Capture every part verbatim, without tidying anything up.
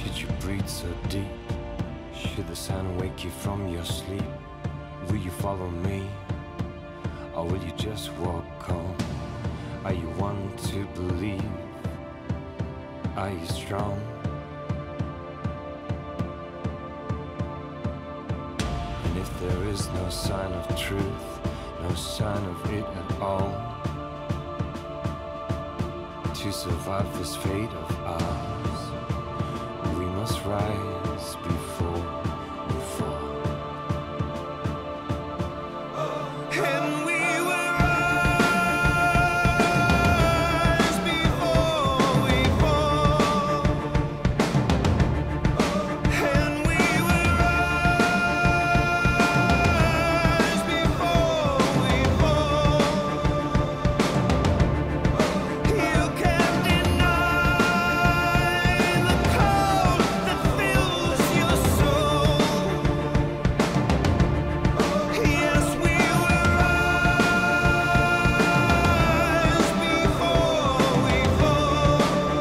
Should you breathe so deep? Should the sun wake you from your sleep? Will you follow me? Or will you just walk home? Are you one to believe? Are you strong? And if there is no sign of truth, no sign of it at all, to survive this fate of ours, we must rise before we fall. And we will rise before we fall. And we will rise before we fall. You can't deny the cold that fills your soul. Yes, we will rise before we fall.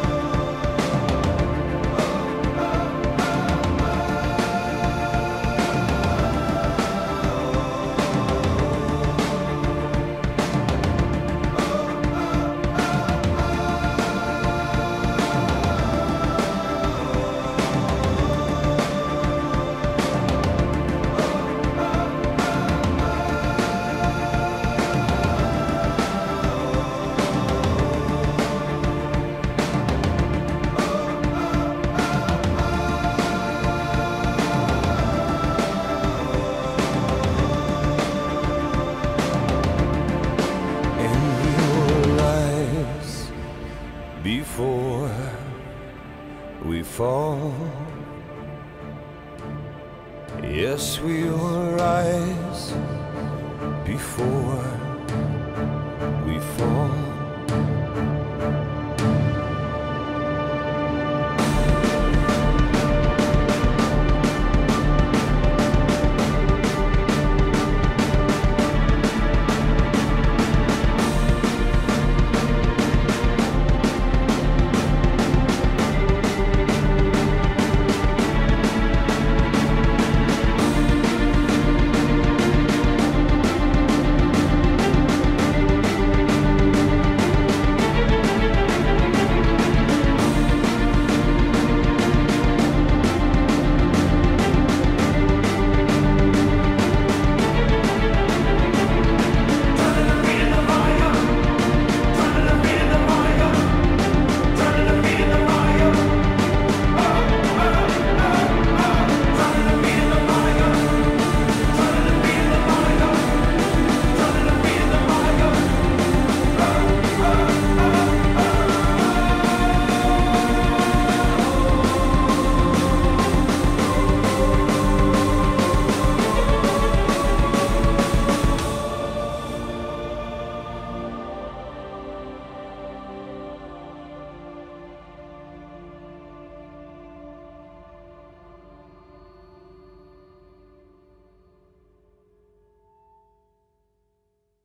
And we will rise before we fall. Yes, we will rise before we fall.